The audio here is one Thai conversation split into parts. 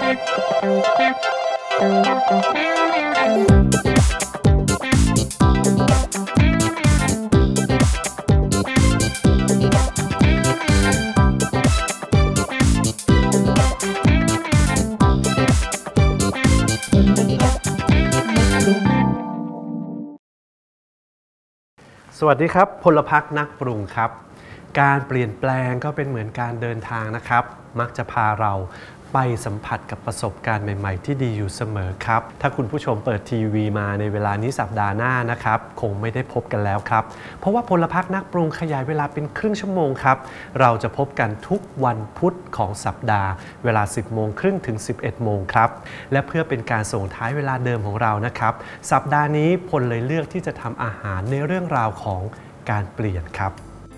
สวัสดีครับพลพรรคนักปรุงครับการเปลี่ยนแปลงก็เป็นเหมือนการเดินทางนะครับมักจะพาเราไปสัมผัสกับประสบการณ์ใหม่ๆที่ดีอยู่เสมอครับถ้าคุณผู้ชมเปิดทีวีมาในเวลานี้สัปดาห์หน้านะครับคงไม่ได้พบกันแล้วครับเพราะว่าพลพรรคนักปรุงขยายเวลาเป็นครึ่งชั่วโมงครับเราจะพบกันทุกวันพุธของสัปดาห์เวลา 10:30 ถึง 11 โมงครับและเพื่อเป็นการส่งท้ายเวลาเดิมของเรานะครับสัปดาห์นี้พลเลยเลือกที่จะทำอาหารในเรื่องราวของการเปลี่ยนครับ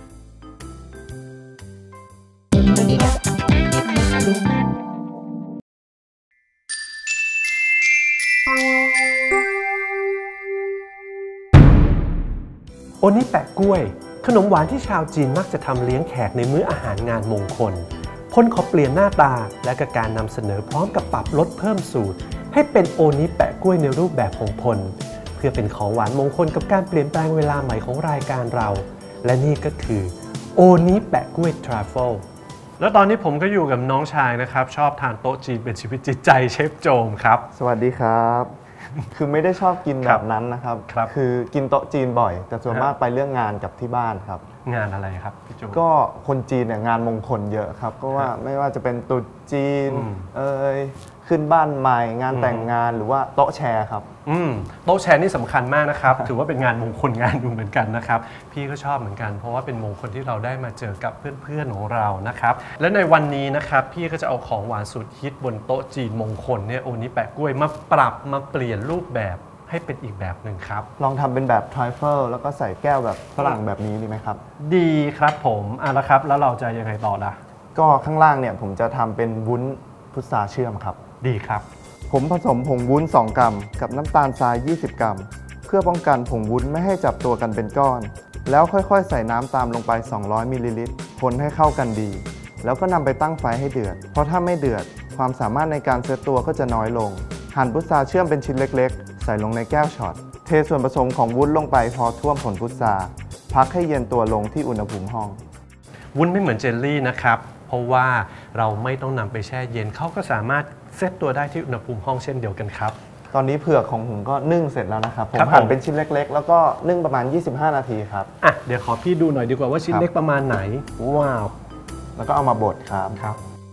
โอนิแปะกล้วยขนมหวานที่ชาวจีนมักจะทำเลี้ยงแขกในมื้ออาหารงานมงคลพลขอเปลี่ยนหน้าตาและก็การนำเสนอพร้อมกับปรับลดเพิ่มสูตรให้เป็นโอนิแปะกล้วยในรูปแบบของพลเพื่อเป็นของหวานมงคลกับการเปลี่ยนแปลงเวลาใหม่ของรายการเราและนี่ก็คือโอนิแปะกล้วยทรัฟเฟิลแล้วตอนนี้ผมก็อยู่กับน้องชายนะครับชอบทานโต๊ะจีนเป็นชีวิตจิตใจเชฟโจมครับสวัสดีครับคือไม่ได้ชอบกินแบบนั้นนะครับคือกินโต๊ะจีนบ่อยแต่ส่วนมากไปเรื่องงานกับที่บ้านครับงานอะไรครับพี่โจก็คนจีนเนี่ยงานมงคลเยอะครับก็ว่าไม่ว่าจะเป็นตุ๊จีนขึ้นบ้านใหม่งานแต่งงานหรือว่าโต๊ะแชร์ครับโต๊ะแชร์นี่สำคัญมากนะครับ ถือว่าเป็นงานมงคลงานดูเหมือนกันนะครับพี่ก็ชอบเหมือนกันเพราะว่าเป็นมงคลที่เราได้มาเจอกับเพื่อนๆของเรานะครับและในวันนี้นะครับพี่ก็จะเอาของหวานสุดฮิตบนโต๊ะจีนมงคลเนี่ยโอนิแปะกล้วยมาปรับมาเปลี่ยนรูปแบบให้เป็นอีกแบบหนึ่งครับลองทำเป็นแบบทริฟเฟิลแล้วก็ใส่แก้วแบบฝรั่งแบบนี้ดีไหมครับดีครับผมแล้วครับแล้วเราจะยังไงต่อล่ะก็ข้างล่างเนี่ยผมจะทำเป็นวุ้นพุทราเชื่อมครับดีครับผมผสมผงวุ้น2 กรัมกับน้ำตาลทราย20 กรัมเพื่อป้องกันผงวุ้นไม่ให้จับตัวกันเป็นก้อนแล้วค่อยๆใส่น้ำตามลงไป200มิลลิลิตรคนให้เข้ากันดีแล้วก็นำไปตั้งไฟให้เดือดเพราะถ้าไม่เดือดความสามารถในการเซตตัวก็จะน้อยลงหั่นพุทราเชื่อมเป็นชิ้นเล็กๆใส่ลงในแก้วช็อตเทส่วนผสมของวุ้นลงไปพอท่วมผลพุทราพักให้เย็นตัวลงที่อุณหภูมิห้องวุ้นไม่เหมือนเจลลี่นะครับเพราะว่าเราไม่ต้องนำไปแช่เย็นเขาก็สามารถเซตตัวได้ที่อุณหภูมิห้องเช่นเดียวกันครับตอนนี้เผือกของผมก็นึ่งเสร็จแล้วนะครับผมหั่นเป็นชิ้นเล็กๆแล้วก็นึ่งประมาณ25 นาทีครับเดี๋ยวขอพี่ดูหน่อยดีกว่าว่าชิ้นเล็กประมาณไหนว้าวแล้วก็เอามาบดครับ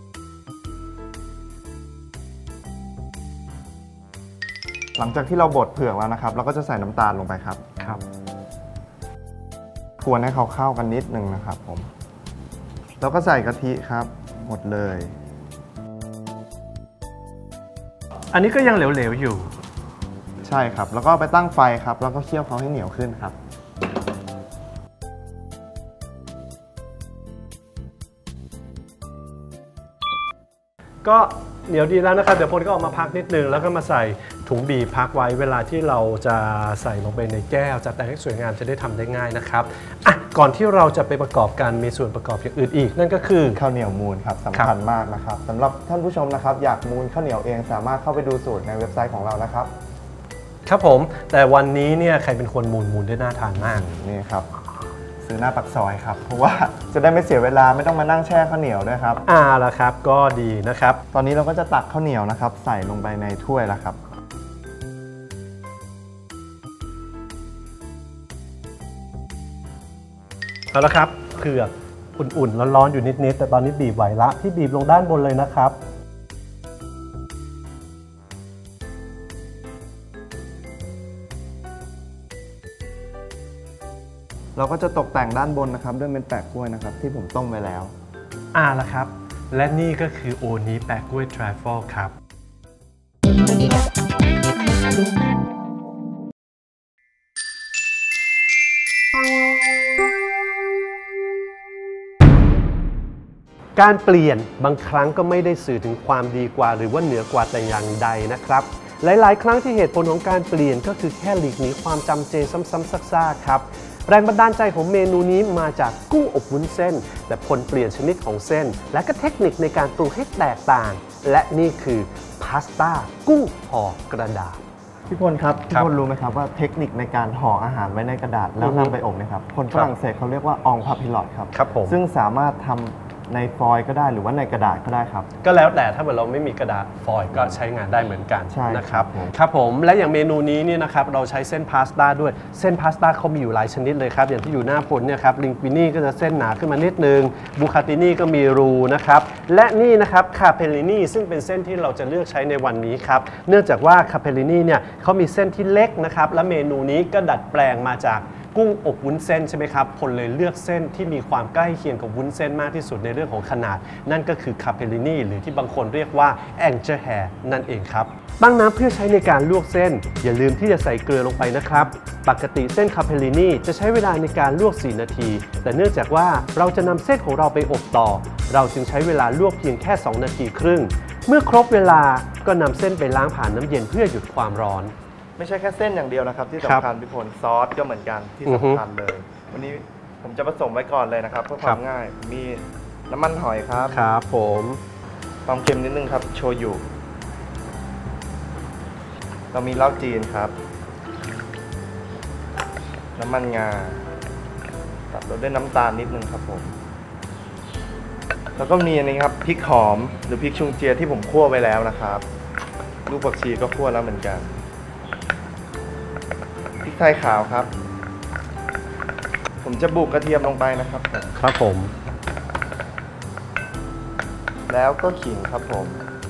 หลังจากที่เราบดเผือกแล้วนะครับเราก็จะใส่น้ำตาลลงไปครับกวนให้เขาเข้ากันนิดนึงนะครับผมแล้วก็ใส่กะทิครับหมดเลยอันนี้ก็ยังเหลวๆอยู่ใช่ครับแล้วก็ไปตั้งไฟครับแล้วก็เคี่ยวเขาให้เหนียวขึ้นครับก็เหนียวดีแล้วนะครับเดี๋ยวพลก็ออกมาพักนิดนึงแล้วก็มาใส่ถุงบีบพักไว้เวลาที่เราจะใส่ลงไปในแก้วจัดแต่งให้สวยงามจะได้ทำได้ง่ายนะครับก่อนที่เราจะไปประกอบกันมีส่วนประกอบอย่างอื่นอีกนั่นก็คือข้าวเหนียวมูนครับสำคัญมากนะครับสำหรับท่านผู้ชมนะครับอยากมูนข้าวเหนียวเองสามารถเข้าไปดูสูตรในเว็บไซต์ของเรานะครับครับผมแต่วันนี้เนี่ยใครเป็นคนมูนได้น่าทานมากนี่ครับซื้อหน้าปากซอยครับเพราะว่าจะได้ไม่เสียเวลาไม่ต้องมานั่งแช่ข้าวเหนียวด้วยครับละครับก็ดีนะครับตอนนี้เราก็จะตักข้าวเหนียวนะครับใส่ลงไปในถ้วยแล้วครับเอาละครับเผือกอุ่นๆร้อนๆอยู่นิดๆแต่ตอนนี้บีบไหวละที่บีบลงด้านบนเลยนะครับเราก็จะตกแต่งด้านบนนะครับด้วยเม็ดแปะกล้วยนะครับที่ผมต้มไว้แล้วละครับและนี่ก็คือโอนิแปะกล้วยทรัฟเฟิลครับการเปลี่ยนบางครั้งก็ไม่ได้สื่อถึงความดีกว่าหรือว่าเหนือกว่าแต่อย่างใดนะครับหลายๆครั้งที่เหตุผลของการเปลี่ยนก็คือแค่หลีกหนีความจำเจซ้ำๆซากๆครับแรงบันดาลใจของเมนูนี้มาจากกุ้งอบวุ้นเส้นแต่พลเปลี่ยนชนิดของเส้นและก็เทคนิคในการปรุงให้แตกต่างและนี่คือพาสต้ากุ้งห่อกระดาษพี่พลครับพี่พลรู้ไหมครับว่าเทคนิคในการห่ออาหารไว้ในกระดาษแล้วนำไปอบนะครับคนฝรั่งเศสเขาเรียกว่าองพาพิลอตครับครับผมซึ่งสามารถทำในฟอยล์ก็ได้หรือว่าในกระดาษก็ได้ครับก็แล้วแต่ถ้าเราไม่มีกระดาษฟอยล์ก็ใช้งานได้เหมือนกันใช่นะครับผมครับผมและอย่างเมนูนี้เนี่ยนะครับเราใช้เส้นพาสต้าด้วยเส้นพาสต้าเขามีอยู่หลายชนิดเลยครับอย่างที่อยู่หน้าพลเนี่ยครับลิงปินี่ก็จะเส้นหนาขึ้นมานิดนึงบูคาตินี่ก็มีรูนะครับและนี่นะครับคาเปลินี่ซึ่งเป็นเส้นที่เราจะเลือกใช้ในวันนี้ครับเนื่องจากว่าคาเปลินี่เนี่ยเขามีเส้นที่เล็กนะครับและเมนูนี้ก็ดัดแปลงมาจากกุ้งอบวุ้นเส้นใช่ไหมครับพลเลยเลือกเส้นที่มีความใกล้เคียงกับวุ้นเส้นมากที่สุดในเรื่องของขนาดนั่นก็คือคาเปลินี่หรือที่บางคนเรียกว่าแองเจิลแฮร์นั่นเองครับตั้งน้ำเพื่อใช้ในการลวกเส้นอย่าลืมที่จะใส่เกลือลงไปนะครับปกติเส้นคาเปลินี่จะใช้เวลาในการลวก4นาทีแต่เนื่องจากว่าเราจะนำเส้นของเราไปอบต่อเราจึงใช้เวลาลวกเพียงแค่2นาทีครึ่งเมื่อครบเวลาก็นำเส้นไปล้างผ่านน้ำเย็นเพื่อหยุดความร้อนไม่ใช่แค่เส้นอย่างเดียวนะครับที่สำคัญพี่พลซอสก็เหมือนกันที่สำคัญเลย วันนี้ผมจะผสมไว้ก่อนเลยนะครับเพื่อความง่ายมีน้ำมันหอยครับครับผมความเค็มนิดนึงครับโชยุเรามีเหล้าจีนครับน้ำมันงาตัดด้วยน้ำตาลนิดนึงครับผมแล้วก็มีอันนี้ครับพริกหอมหรือพริกชุงเจียที่ผมคั่วไว้แล้วนะครับลูกผักชีก็คั่วแล้วเหมือนกันพริกไทยขาวครับผมจะบุกกระเทียมลงไปนะครับครับผมแล้วก็ขิงครับผม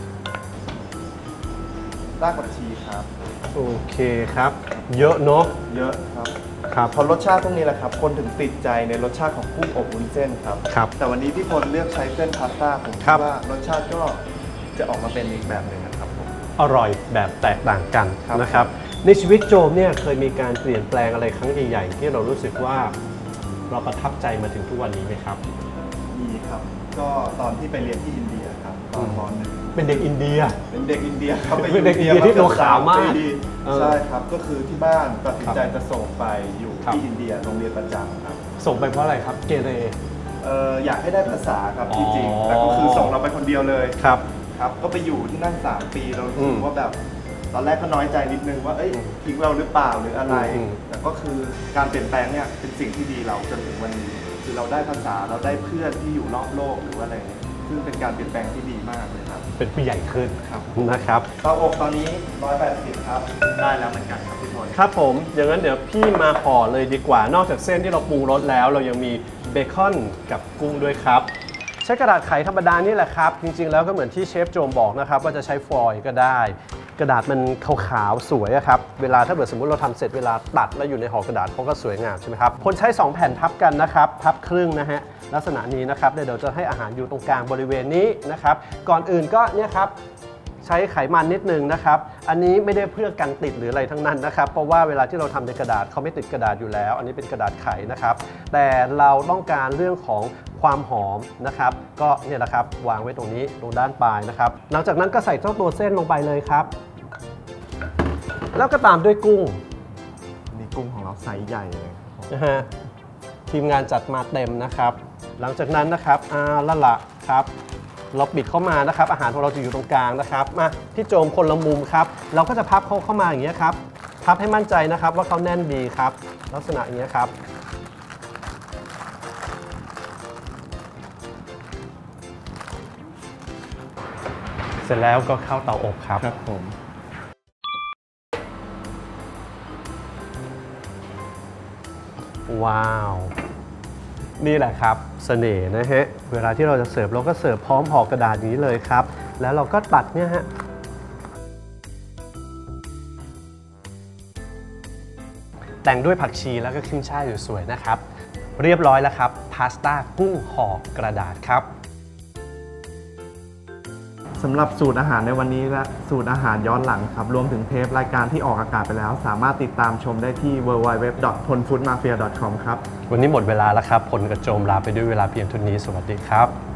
รากผักชีครับโอเคครับเยอะเนาะเยอะครับครับพอรสชาติพวกนี้แหละครับคนถึงติดใจในรสชาติของกุ้งอบวุ้นเส้นครับครับแต่วันนี้พี่พลเลือกใช้เส้นพาสต้าผมคิดว่ารสชาติก็จะออกมาเป็นอีกแบบหนึ่งนะครับผมอร่อยแบบแตกต่างกันนะครับในชีวิตโจมเนี่ยเคยมีการเปลี่ยนแปลงอะไรครั้งใหญ่ๆที่เรารู้สึกว่าเราประทับใจมาถึงทุกวันนี้ไหมครับมีครับก็ตอนที่ไปเรียนที่อินเดียครับตอนม.1 เป็นเด็กอินเดียเป็นเด็กอินเดียครับเป็นเด็กอินเดียที่ตัวขาวมากใช่ครับก็คือที่บ้านตัดสินใจจะส่งไปอยู่ที่อินเดียโรงเรียนประจำครับส่งไปเพราะอะไรครับเกเรอยากให้ได้ภาษาครับที่จริงแต่ก็คือส่งเราไปคนเดียวเลยครับครับก็ไปอยู่ที่นั่น3 ปีเราคิดว่าแบบตอนแรกก็น้อยใจนิดนึงว่าทิ้งเราหรือเปล่าหรืออะไรแต่ก็คือการเปลี่ยนแปลงเนี่ยเป็นสิ่งที่ดีเราจนถึงวันนี้คือเราได้ภาษาเราได้เพื่อนที่อยู่รอบโลกหรือว่าอะไรซึ่งเป็นการเปลี่ยนแปลงที่ดีมากเลยครับเป็นผู้ใหญ่ขึ้นครับนะครับเตาอบตอนนี้180ครับได้แล้วเหมือนกันครับพี่พลครับผมอย่างนั้นเดี๋ยวพี่มาห่อเลยดีกว่านอกจากเส้นที่เราปรุงรสแล้วเรายังมีเบคอนกับกุ้งด้วยครับใช้กระดาษไขธรรมดานี่แหละครับจริงๆแล้วก็เหมือนที่เชฟโจมบอกนะครับว่าจะใช้ฟอยล์ก็ได้กระดาษมันขาวๆสวยครับเวลาถ้าเกิดสมมติเราทำเสร็จเวลาตัดแล้วอยู่ในห่อกระดาษเขาก็สวยงามใช่ไหมครับคนใช้2แผ่นทับกันนะครับพับครึ่งนะฮะลักษณะนี้นะครับเดี๋ยวจะให้อาหารอยู่ตรงกลางบริเวณนี้นะครับก่อนอื่นก็เนี่ยครับใช้ไขมันนิดนึงนะครับอันนี้ไม่ได้เพื่อกันติดหรืออะไรทั้งนั้นนะครับเพราะว่าเวลาที่เราทำในกระดาษเขาไม่ติดกระดาษอยู่แล้วอันนี้เป็นกระดาษไขนะครับแต่เราต้องการเรื่องของความหอมนะครับก็เนี่ยนะครับวางไว้ตรงนี้ตรงด้านปลายนะครับหลังจากนั้นก็ใส่เจ้าตัวเส้นลงไปเลยครับแล้วก็ตามด้วยกุ้งนี่กุ้งของเราไซส์ใหญ่เลยนะฮะทีมงานจัดมาเต็มนะครับหลังจากนั้นนะครับละละครับเราปิดเข้ามานะครับอาหารของเราจะอยู่ตรงกลางนะครับมาที่โจมคนละมุมครับเราก็จะพับเขาเข้ามาอย่างเงี้ยครับพับให้มั่นใจนะครับว่าเขาแน่นดีครับลักษณะอย่างเงี้ยครับเสร็จแล้วก็เข้าเตาอบครับครับผมว้าวนี่แหละครับเสน่ห์นะฮะเวลาที่เราจะเสิร์ฟเราก็เสิร์ฟพร้อมห่อกระดาษนี้เลยครับแล้วเราก็ตัดเนี่ยฮะแต่งด้วยผักชีแล้วก็ขึ้นช่ายสวยๆนะครับเรียบร้อยแล้วครับพาสต้ากุ้งห่อกระดาษครับสำหรับสูตรอาหารในวันนี้และสูตรอาหารย้อนหลังครับรวมถึงเทปรายการที่ออกอากาศไปแล้วสามารถติดตามชมได้ที่ www.ponfoodmafia.com ครับวันนี้หมดเวลาแล้วครับผลกระโจมลาไปด้วยเวลาเพียงเท่านี้สวัสดีครับ